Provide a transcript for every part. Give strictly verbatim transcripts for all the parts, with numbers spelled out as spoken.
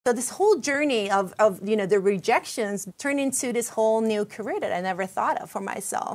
So this whole journey of, of, you know, the rejections turned into this whole new career that I never thought of for myself.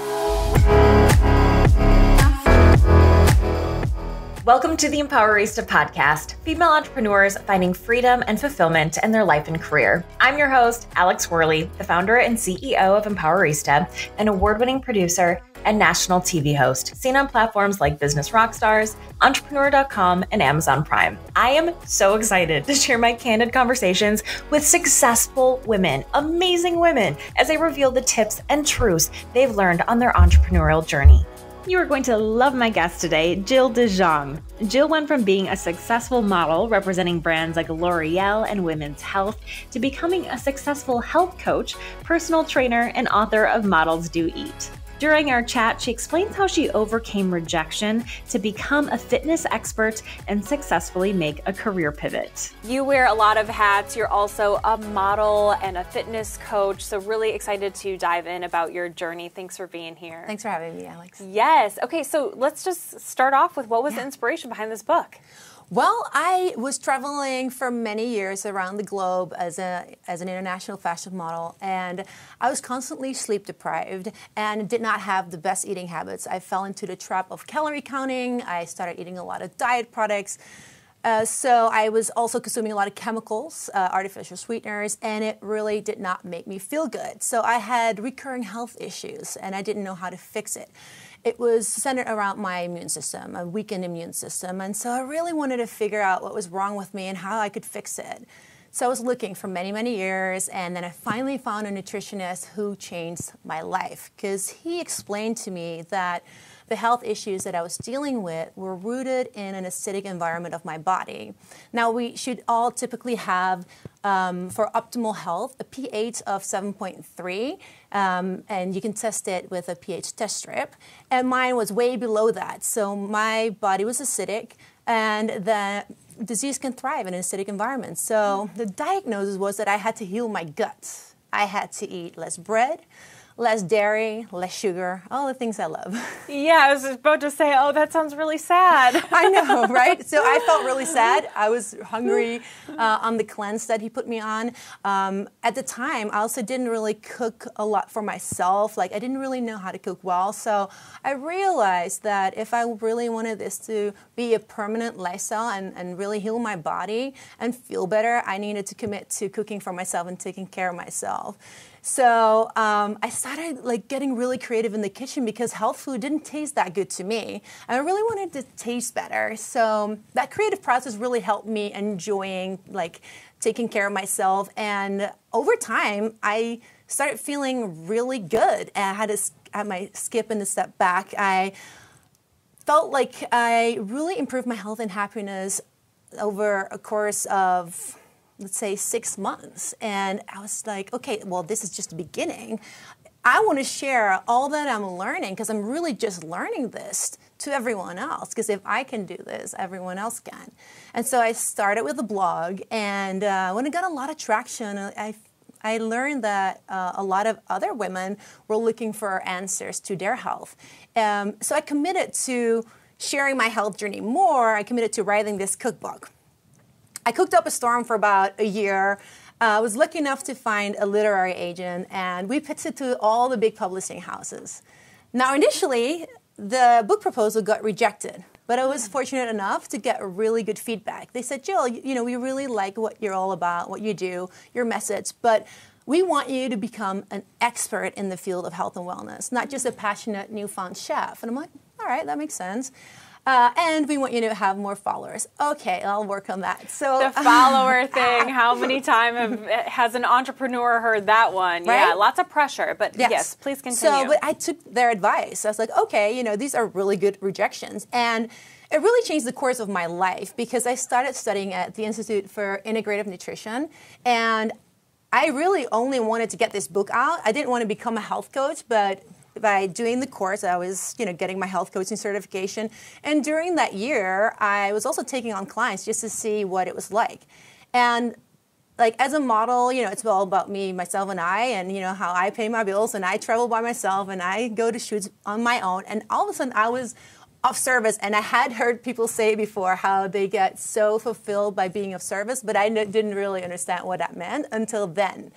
Welcome to the Empowerista podcast, female entrepreneurs finding freedom and fulfillment in their life and career. I'm your host, Alex Wehrley, the founder and C E O of Empowerista, an award-winning producer and national T V host, seen on platforms like Business Rockstars, Entrepreneur dot com, and Amazon Prime. I am so excited to share my candid conversations with successful women, amazing women, as they reveal the tips and truths they've learned on their entrepreneurial journey. You are going to love my guest today, Jill de Jong. Jill went from being a successful model representing brands like L'Oreal and Women's Health to becoming a successful health coach, personal trainer, and author of Models Do Eat. During our chat, she explains how she overcame rejection to become a fitness expert and successfully make a career pivot. You wear a lot of hats. You're also a model and a fitness coach. So really excited to dive in about your journey. Thanks for being here. Thanks for having me, Alex. Yes. Okay, so let's just start off with what was yeah. the inspiration behind this book? Well, I was traveling for many years around the globe as a as an international fashion model, and I was constantly sleep deprived and did not have the best eating habits. I fell into the trap of calorie counting. I started eating a lot of diet products. Uh, so I was also consuming a lot of chemicals, uh, artificial sweeteners, and it really did not make me feel good. So I had recurring health issues, and I didn't know how to fix it. It was centered around my immune system, a weakened immune system. And so I really wanted to figure out what was wrong with me and how I could fix it. So I was looking for many, many years, and then I finally found a nutritionist who changed my life, because he explained to me that the health issues that I was dealing with were rooted in an acidic environment of my body. Now, we should all typically have, um, for optimal health, a pH of seven point three, um, and you can test it with a pH test strip. And mine was way below that, so my body was acidic, and the disease can thrive in an acidic environment. So the diagnosis was that I had to heal my gut. I had to eat less bread, less dairy, less sugar, all the things I love. Yeah, I was about to say, oh, that sounds really sad. I know, right? So I felt really sad. I was hungry uh, on the cleanse that he put me on. Um, at the time, I also didn't really cook a lot for myself. Like, I didn't really know how to cook well. So I realized that if I really wanted this to be a permanent lifestyle and, and really heal my body and feel better, I needed to commit to cooking for myself and taking care of myself. So um, I started like getting really creative in the kitchen because health food didn't taste that good to me. I really wanted it to taste better. So that creative process really helped me enjoying like taking care of myself. And over time, I started feeling really good. I had, a, I had my skip and the step back. I felt like I really improved my health and happiness over a course of, let's say, six months. And I was like, okay, well, this is just the beginning. I want to share all that I'm learning because I'm really just learning this to everyone else. Because if I can do this, everyone else can. And so I started with a blog. And uh, when it got a lot of traction, I, I learned that uh, a lot of other women were looking for answers to their health. Um, so I committed to sharing my health journey more. I committed to writing this cookbook. I cooked up a storm for about a year. I uh, was lucky enough to find a literary agent, and we pitched it to all the big publishing houses. Now, initially, the book proposal got rejected, but I was fortunate enough to get really good feedback. They said, Jill, you, you know, we really like what you're all about, what you do, your message, but we want you to become an expert in the field of health and wellness, not just a passionate newfound chef. And I'm like, all right, that makes sense. Uh, and we want you to have more followers. Okay, I'll work on that. So the follower thing, how many times has an entrepreneur heard that one? Right? Yeah, lots of pressure, but yes, yes please continue. So but I took their advice. I was like, okay, you know, these are really good rejections. And it really changed the course of my life because I started studying at the Institute for Integrative Nutrition. And I really only wanted to get this book out. I didn't want to become a health coach, but by doing the course, I was, you know, getting my health coaching certification. And during that year, I was also taking on clients just to see what it was like. And like as a model, you know, it's all about me, myself, and I, and you know how I pay my bills, and I travel by myself, and I go to shoots on my own. And all of a sudden, I was of service. And I had heard people say before how they get so fulfilled by being of service, but I n- didn't really understand what that meant until then.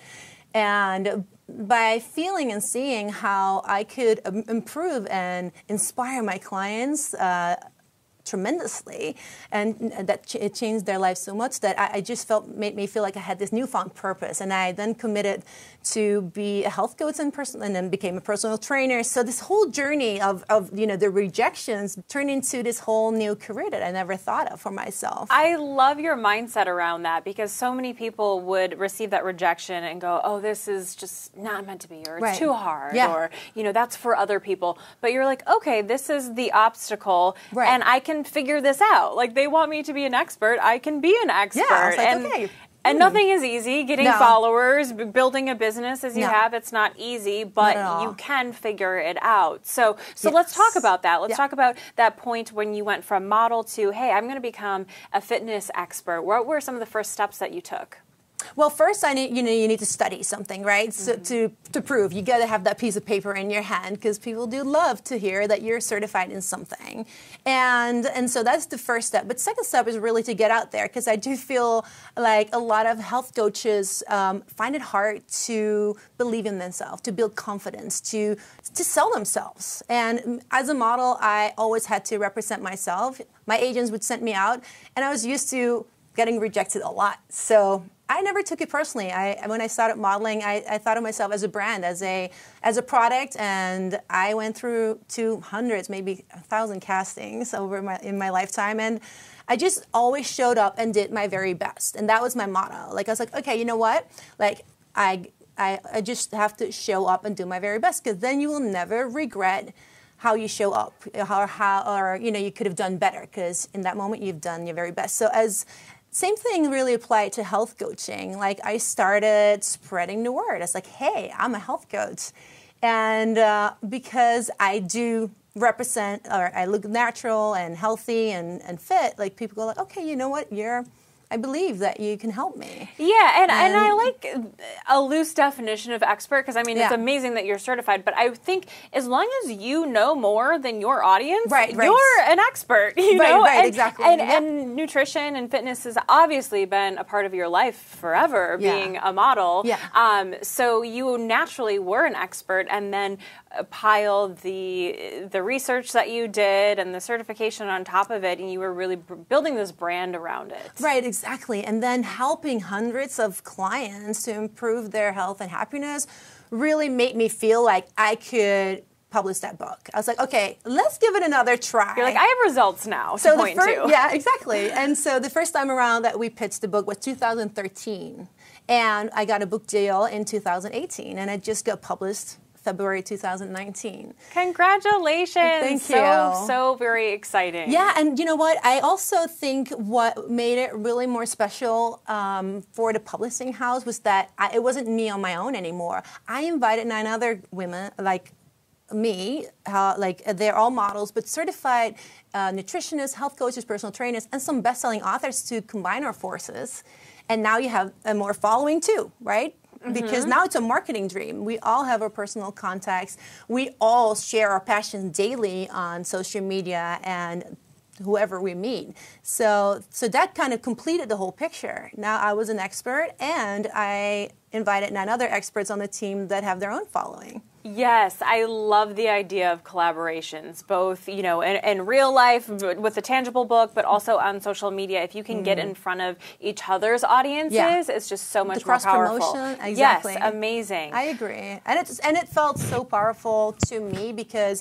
And by feeling and seeing how I could um, improve and inspire my clients uh, tremendously, and that ch- it changed their lives so much that I, I just felt made me feel like I had this newfound purpose. And I then committed to be a health coach and person, and then became a personal trainer. So this whole journey of, of you know the rejections turned into this whole new career that I never thought of for myself. I love your mindset around that, because so many people would receive that rejection and go, oh, this is just not meant to be, or it's Right. too hard, Yeah. or, you know, that's for other people. But you're like, okay, this is the obstacle, Right. and I can figure this out. Like, they want me to be an expert, I can be an expert. Yeah, I was like, and, okay. And nothing is easy. Getting No. followers, b- building a business as you No. have, it's not easy, but Not at all. you can figure it out. So, so Yes. let's talk about that. Let's Yeah. talk about that point when you went from model to, hey, I'm going to become a fitness expert. What were some of the first steps that you took? Well, first, I need you know you need to study something, right? So Mm-hmm. to to prove, you got to have that piece of paper in your hand, because people do love to hear that you're certified in something, and and so that's the first step. But second step is really to get out there, because I do feel like a lot of health coaches um, find it hard to believe in themselves, to build confidence, to to sell themselves. And as a model, I always had to represent myself. My agents would send me out, and I was used to getting rejected a lot. So I never took it personally. I, when I started modeling, I, I thought of myself as a brand, as a as a product, and I went through two hundreds, maybe a thousand castings over my in my lifetime, and I just always showed up and did my very best, and that was my motto. Like I was like, okay, you know what? Like I I, I just have to show up and do my very best, because then you will never regret how you show up, or how, or you know, you could have done better, because in that moment you've done your very best. So as same thing really applied to health coaching. Like I started spreading the word. It's like, hey, I'm a health coach. And uh, because I do represent, or I look natural and healthy and, and fit, like people go like, okay, you know what, you're, I believe that you can help me. Yeah, and, and, And- I like a loose definition of expert, because I mean, it's Yeah. amazing that you're certified, but I think as long as you know more than your audience, Right, right. you're an expert, you Right, know? right, and, exactly. And, Yeah. and nutrition and fitness has obviously been a part of your life forever, Yeah. being a model. Yeah. Um, so you naturally were an expert, and then pile the the research that you did and the certification on top of it, and you were really b- building this brand around it. Right, exactly. And then helping hundreds of clients to improve their health and happiness really made me feel like I could publish that book. I was like, okay, let's give it another try. You're like, I have results now so to the point first, to. Yeah, exactly. And so the first time around that we pitched the book was two thousand thirteen. And I got a book deal in two thousand eighteen. And it just got published February two thousand nineteen. Congratulations. Thank So, you. so very exciting. Yeah, and you know what? I also think what made it really more special um, for the publishing house was that I, it wasn't me on my own anymore. I invited nine other women, like me, uh, like they're all models, but certified uh, nutritionists, health coaches, personal trainers, and some best-selling authors to combine our forces. And now you have a more following too, right? Because now it's a marketing dream. We all have our personal contacts. We all share our passions daily on social media and whoever we meet. So, so that kind of completed the whole picture. Now I was an expert, and I invited nine other experts on the team that have their own following. Yes, I love the idea of collaborations, both, you know, in, in real life with a tangible book, but also on social media. If you can mm. get in front of each other's audiences, yeah. it's just so much the more powerful. Cross-promotion, exactly. Yes, amazing. I agree. And it's and it felt so powerful to me because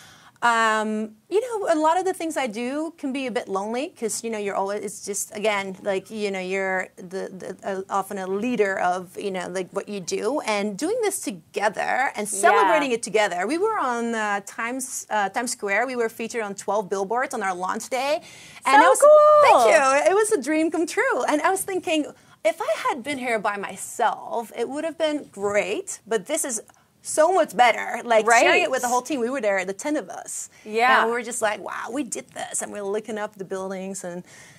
Um, you know, a lot of the things I do can be a bit lonely because, you know, you're always, it's just, again, like, you know, you're the, the uh, often a leader of, you know, like what you do. And doing this together and celebrating yeah. it together. We were on uh, Times uh, Times Square. We were featured on twelve billboards on our launch day. And so I was, cool. Thank you. It was a dream come true. And I was thinking, if I had been here by myself, it would have been great. But this is so much better. Like right. sharing it with the whole team. We were there, the ten of us. Yeah. And we were just like, wow, we did this. And we were looking up the buildings and,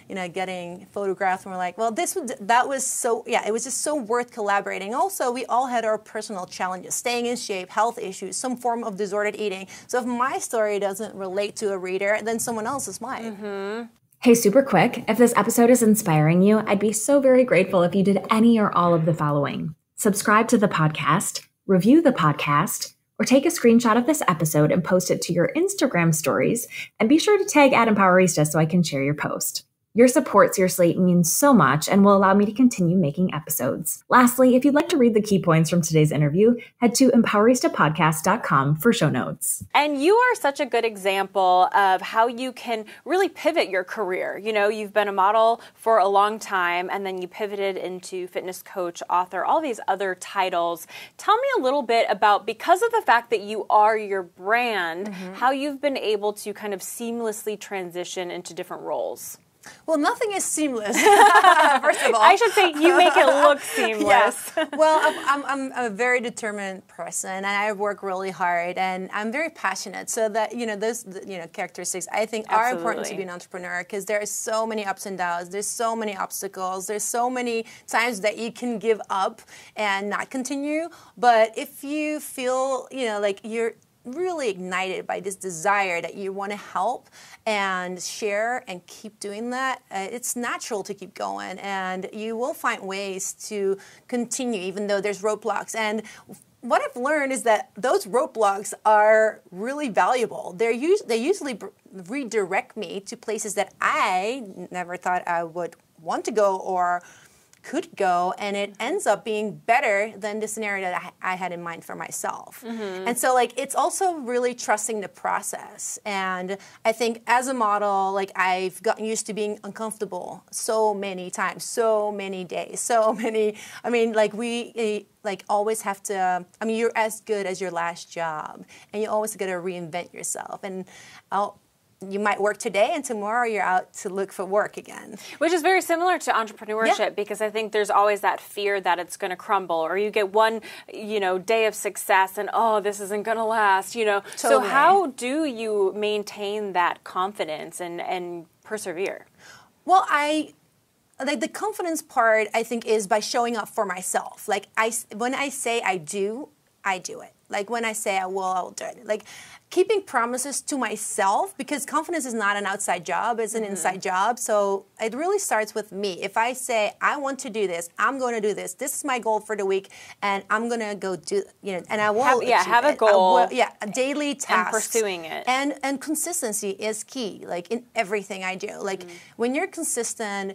you know, getting photographed, and we're like, well, this was, that was so, yeah, it was just so worth collaborating. Also, we all had our personal challenges, staying in shape, health issues, some form of disordered eating. So if my story doesn't relate to a reader, then someone else's might. Mm-hmm. Hey, super quick, if this episode is inspiring you, I'd be so very grateful if you did any or all of the following. Subscribe to the podcast, review the podcast, or take a screenshot of this episode and post it to your Instagram stories, and be sure to tag at Empowerista so I can share your post. Your support seriously means so much and will allow me to continue making episodes. Lastly, if you'd like to read the key points from today's interview, head to empowerista podcast dot com for show notes. And you are such a good example of how you can really pivot your career. You know, you've been a model for a long time, and then you pivoted into fitness coach, author, all these other titles. Tell me a little bit about, because of the fact that you are your brand, mm-hmm. how you've been able to kind of seamlessly transition into different roles. Well, nothing is seamless, first of all. I should say you make it look seamless. Yes. Well, I'm, I'm, I'm a very determined person, and I work really hard, and I'm very passionate. So that, you know, those, you know, characteristics I think Absolutely. Are important to be an entrepreneur, because there are so many ups and downs. There's so many obstacles. There's so many times that you can give up and not continue. But if you feel, you know, like you're really ignited by this desire that you want to help and share and keep doing that, uh, it's natural to keep going, and you will find ways to continue even though there's roadblocks. And what I've learned is that those roadblocks are really valuable. They're us- they usually b- redirect me to places that I never thought I would want to go or could go, and it ends up being better than the scenario that I, I had in mind for myself. Mm-hmm. And so, like, it's also really trusting the process. And I think as a model, like, I've gotten used to being uncomfortable so many times, so many days, so many, I mean, like, we, like, always have to, I mean, you're as good as your last job, and you always got to reinvent yourself. And I'll, you might work today, and tomorrow you're out to look for work again. Which is very similar to entrepreneurship, yeah. because I think there's always that fear that it's going to crumble, or you get one, you know, day of success and, oh, this isn't going to last, you know. Totally. So how do you maintain that confidence and, and persevere? Well, I... Like, the confidence part, I think, is by showing up for myself. Like, I, when I say I do, I do it. Like, when I say I will, I will do it. Like, keeping promises to myself, because confidence is not an outside job, it's an mm-hmm. inside job. So it really starts with me. If I say, I want to do this, I'm going to do this, this is my goal for the week, and I'm going to go do, you know, and I will have, Yeah, have a it. goal. Will, yeah, a daily task. And pursuing it. And, and consistency is key, like, in everything I do. Like, mm-hmm. when you're consistent,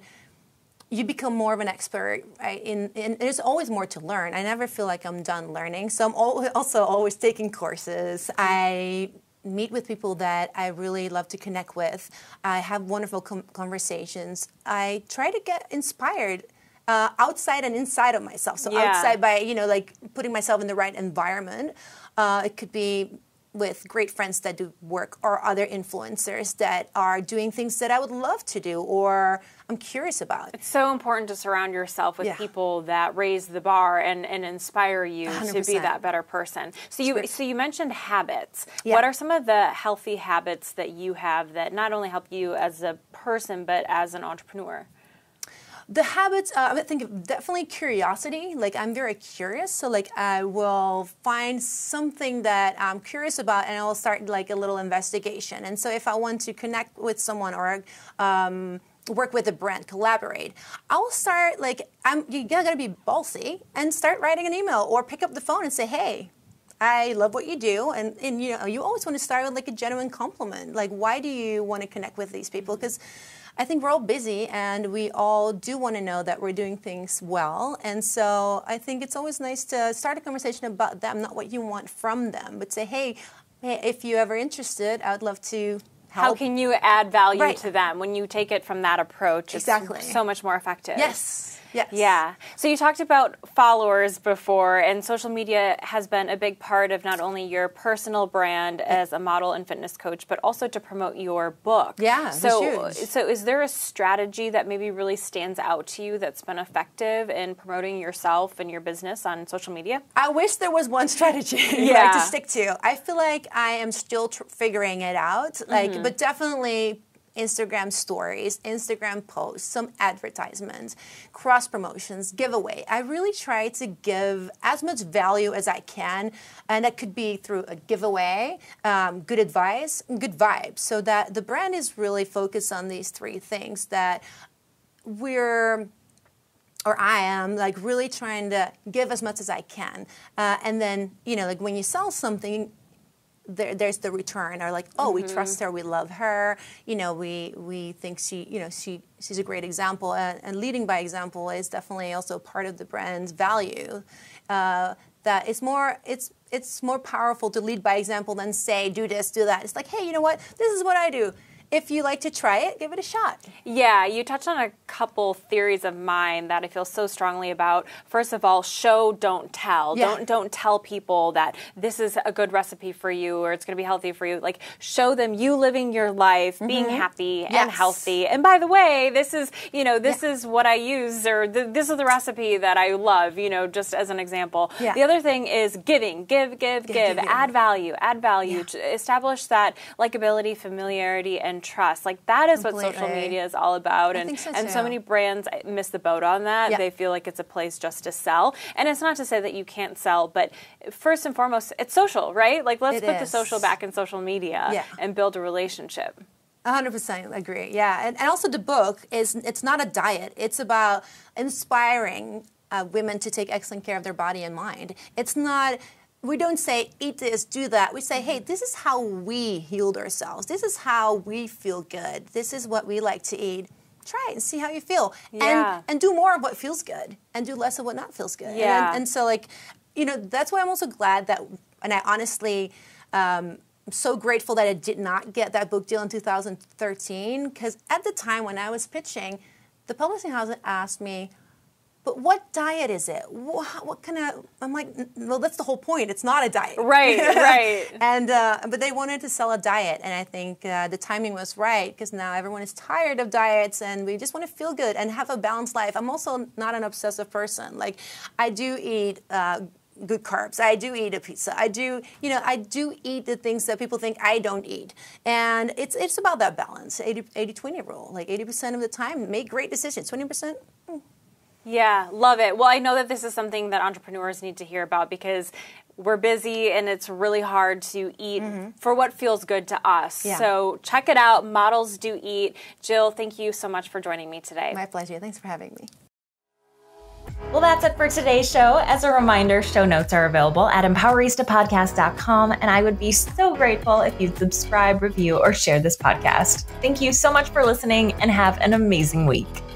you become more of an expert, right? In, in, there's always more to learn. I never feel like I'm done learning. So I'm also always taking courses. I meet with people that I really love to connect with. I have wonderful com- conversations. I try to get inspired uh, outside and inside of myself. So yeah. outside by, you know, like putting myself in the right environment. Uh, it could be with great friends that do work, or other influencers that are doing things that I would love to do or I'm curious about. It's so important to surround yourself with yeah. people that raise the bar and, and inspire you one hundred percent to be that better person. So you so you mentioned habits. Yeah. What are some of the healthy habits that you have that not only help you as a person but as an entrepreneur? The habits, uh, I think definitely curiosity. Like, I'm very curious. So, like, I will find something that I'm curious about, and I will start, like, a little investigation. And so if I want to connect with someone or um, work with a brand, collaborate, I will start, like, I'm you gotta be ballsy and start writing an email or pick up the phone and say, hey, I love what you do. And, and, you know, you always want to start with, like, a genuine compliment. Like, why do you want to connect with these people? Because I think we're all busy, and we all do want to know that we're doing things well. And so I think it's always nice to start a conversation about them, not what you want from them, but say, hey, hey if you're ever interested, I would love to help. How can you add value right. to them? When you take it from that approach, exactly. it's so much more effective. Yes. Yes. Yeah. So you talked about followers before, and social media has been a big part of not only your personal brand as a model and fitness coach, but also to promote your book. Yeah, so huge. So is there a strategy that maybe really stands out to you that's been effective in promoting yourself and your business on social media? I wish there was one strategy yeah. like, to stick to. I feel like I am still tr- figuring it out, like, mm-hmm. but definitely Instagram stories, Instagram posts, some advertisements, cross promotions, giveaway. I really try to give as much value as I can, and that could be through a giveaway, um, good advice, and good vibes, so that the brand is really focused on these three things that we're, or I am, like really trying to give as much as I can. Uh, and then, you know, like when you sell something, There, there's the return, or like, oh, mm-hmm. we trust her, we love her, you know, we we think she, you know, she she's a great example, and, and leading by example is definitely also part of the brand's value. Uh, that it's more it's it's more powerful to lead by example than say do this, do that. It's like, hey, you know what? This is what I do. If you like to try it, give it a shot. Yeah, you touched on a couple theories of mine that I feel so strongly about. First of all, show, don't tell. Yeah. Don't don't tell people that this is a good recipe for you or it's going to be healthy for you. Like, show them you living your life, mm-hmm. being happy yes. and healthy. And by the way, this is, you know, this yeah. is what I use, or th- this is the recipe that I love, you know, just as an example. Yeah. The other thing is giving. Give, give, give. give, give add value. Add value. Yeah. Establish that likability, familiarity, and trust. Like, that is Completely. What social media is all about. I and think so, and too. so many brands miss the boat on that. Yeah. They feel like it's a place just to sell. And it's not to say that you can't sell, but first and foremost, it's social, right? Like, let's it put is. the social back in social media yeah. and build a relationship. one hundred percent agree. Yeah. And, and also the book is, it's not a diet. It's about inspiring uh, women to take excellent care of their body and mind. It's not, we don't say, eat this, do that. We say, hey, this is how we healed ourselves. This is how we feel good. This is what we like to eat. Try it and see how you feel. Yeah. And and do more of what feels good and do less of what not feels good. Yeah. And, and so, like, you know, that's why I'm also glad that, and I honestly, um, I'm so grateful that I did not get that book deal in two thousand thirteen, because at the time when I was pitching, the publishing house asked me, but what diet is it? What, what kind of, I'm like, well, that's the whole point. It's not a diet. Right, right. and uh, But they wanted to sell a diet, and I think uh, the timing was right, because now everyone is tired of diets, and we just want to feel good and have a balanced life. I'm also not an obsessive person. Like, I do eat uh, good carbs. I do eat a pizza. I do, you know, I do eat the things that people think I don't eat. And it's it's about that balance, eighty twenty rule. Like, eighty percent of the time, make great decisions. twenty percent, hmm. Yeah, love it. Well, I know that this is something that entrepreneurs need to hear about, because we're busy and it's really hard to eat mm-hmm. for what feels good to us. Yeah. So check it out. Models Do Eat. Jill, thank you so much for joining me today. My pleasure. Thanks for having me. Well, that's it for today's show. As a reminder, show notes are available at empowerista podcast dot com, and I would be so grateful if you'd subscribe, review, or share this podcast. Thank you so much for listening, and have an amazing week.